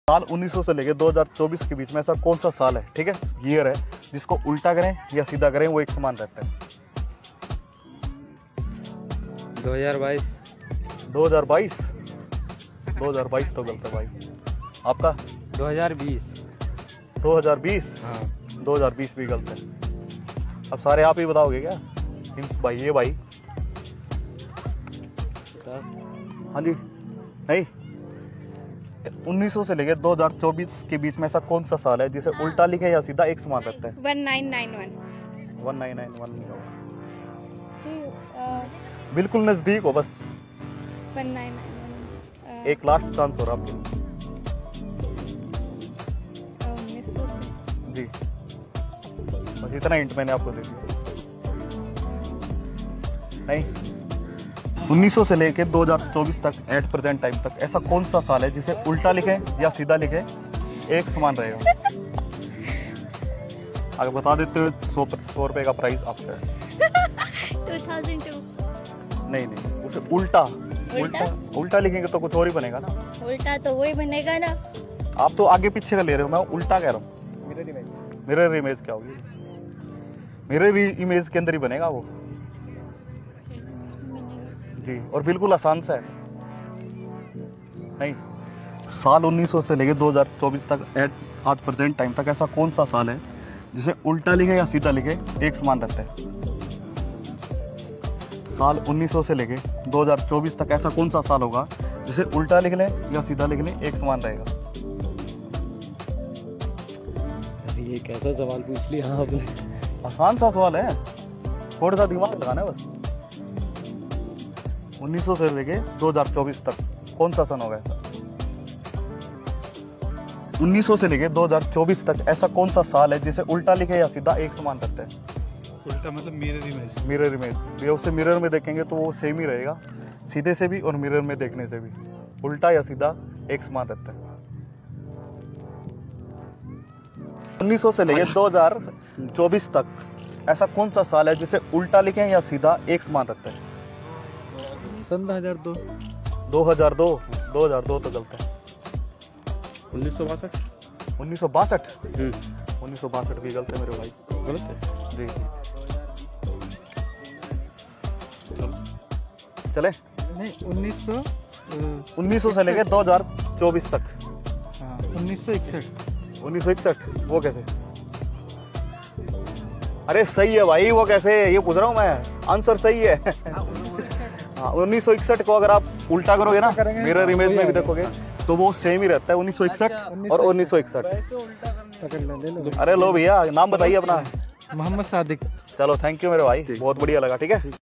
साल 1900 से लेके 2024 के बीच में ऐसा कौन सा साल है, ठीक है, ईयर है, जिसको उल्टा करें या सीधा करें वो एक समान रहता है। 2022। 2022 2022 तो गलत है भाई। आपका 2020। 2020 हाँ। 2020 भी गलत है। अब सारे आप ही बताओगे क्या? भाई ये भाई हाँ जी नहीं, 1900 से लेके 2024 के बीच में ऐसा कौन सा साल है जिसे उल्टा लिखे या सीधा एक समान रहता है? 1991। 1991 बिल्कुल नजदीक हो, बस 1991 एक लास्ट चांस हो रहा आपके 1900 जी। बस इतना हिंट मैंने आपको दे दिया। नहीं, 1900 से लेके 2024 तक एट प्रेजेंट टाइम तक ऐसा कौन सा साल है जिसे उल्टा लिखें या सीधा लिखें एक समान रहेगा? अगर बता देते हो 100 रुपए का प्राइस आपका है। 2002। नहीं उसे उल्टा उल्टा लिखेंगे तो कुछ और ही बनेगा ना। उल्टा तो वही बनेगा ना। आप तो आगे पीछे का ले रहे हो, मैं उल्टा कह रहा हूँ। मिरर इमेज क्या होगी? मिरर इमेज के अंदर ही बनेगा वो जी, और बिल्कुल आसान सा है। नहीं, साल 1900 से लेके 2024 तक एट आज प्रेजेंट टाइम तक ऐसा कौन सा साल है जिसे उल्टा लिखे या सीधा लिखे एक समान रहता है? साल 1900 से लेके 2024 तक ऐसा कौन सा साल होगा जिसे उल्टा लिख लें या सीधा लिख लें एक समान रहेगा? ये कैसा सवाल पूछ लिया आपने? आसान सा सवाल है, थोड़ा सा दिमाग लगाना है बस। 1900 से लेके 2024 तक कौन सा सन होगा ऐसा? 1900 से लेके 2024 तक ऐसा कौन सा साल है जिसे उल्टा लिखे या सीधा एक समान रहता है? उल्टा मतलब मिरर इमेज ये उसे मिरर में देखेंगे तो वो सेम ही रहेगा, सीधे से भी और मिरर में देखने से भी उल्टा या सीधा एक समान रहता है। 1900 से लेके 2024 तक ऐसा कौन सा साल है जिसे उल्टा लिखें या सीधा एक समान रहता है? सन 2002। 2002 तो गलत है। 1962। 1962 1962 भी गलत है मेरे भाई। गलत है जी। चले नहीं 1900 से लेके 2024 तक 1961। 1961 वो कैसे? अरे सही है भाई, वो कैसे, ये पूछ रहा हूँ मैं, आंसर सही है। हाँ, 1961 को अगर आप उल्टा करोगे ना, मिरर इमेज में भी देखोगे तो वो सेम ही रहता है, 1961 और 1961। अरे लो भैया, नाम बताइए अपना। मोहम्मद सादिक। चलो थैंक यू मेरे भाई, बहुत बढ़िया लगा। ठीक है।